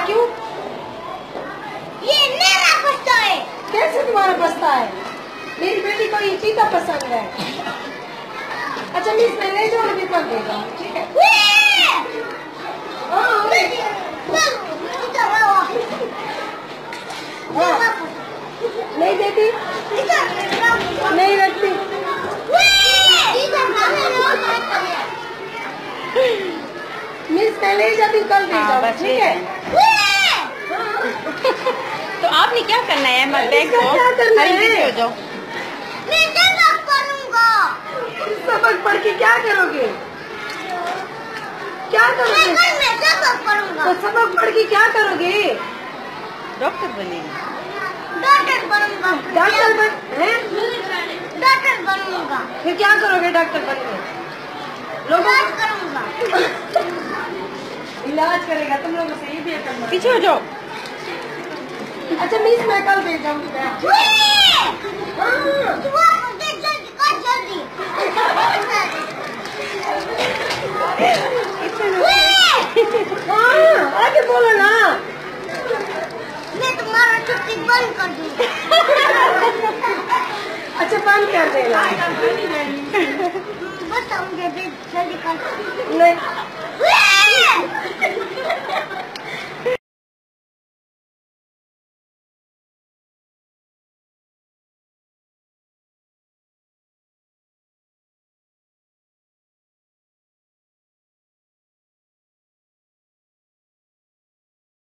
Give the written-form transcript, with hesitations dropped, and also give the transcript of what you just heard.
क्यों? ये मेरा बस्ता है। कैसे तुम्हारा बस्ता है? मेरी बेटी को ये चीता पसंद है। अच्छा मिस मैं ले जाऊँ अभी कल देगा, ठीक है? नहीं देती, नहीं रखती। मिस मैं ले जाती कल दे जाऊँ, ठीक है? तो आपने क्या करना है? मैं बैग को क्या करना है? हो जाओ। मैं सबक पढ़ूंगा। सबक पढ़ के क्या करोगे? क्या करोगे? मैं सबक पढ़ूंगा। तो सबक पढ़ के क्या करोगे? डॉक्टर बनेंगे। डॉक्टर बनूंगा। डॉक्टर बन हैं? डॉक्टर बनूंगा। फिर क्या करोगे डॉक्टर बन के? लोगों इलाज करूंगा। इलाज करेगा, तुम लोगों से ये भी करना। पीछे हो जाओ। अच्छा मिस मैं कल दे जाऊंगी बैग। आगे बोलो ना। मैं तुम्हारा छुट्टी बंद कर दूंगी। अच्छा बंद कर देना। बस मुझे जल्दी कर। नहीं